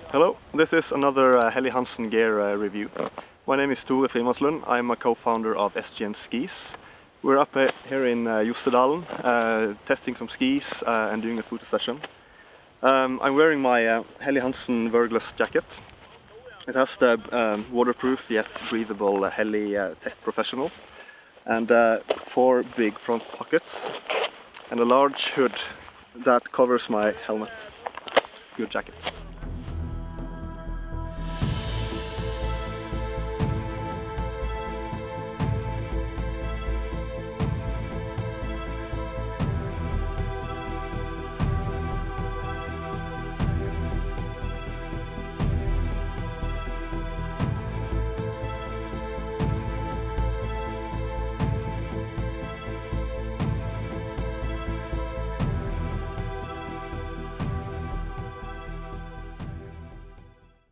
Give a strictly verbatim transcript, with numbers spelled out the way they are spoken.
Hello, this is another uh, Helly Hansen gear uh, review. My name is Tore Frimanslund. I'm a co-founder of S G M Skis. We're up uh, here in uh, Josterdalen, uh, testing some skis uh, and doing a photo session. Um, I'm wearing my uh, Helly Hansen Verglas jacket. It has the um, waterproof yet breathable uh, Helly uh, Tech Professional and uh, four big front pockets and a large hood that covers my helmet. It's a good jacket.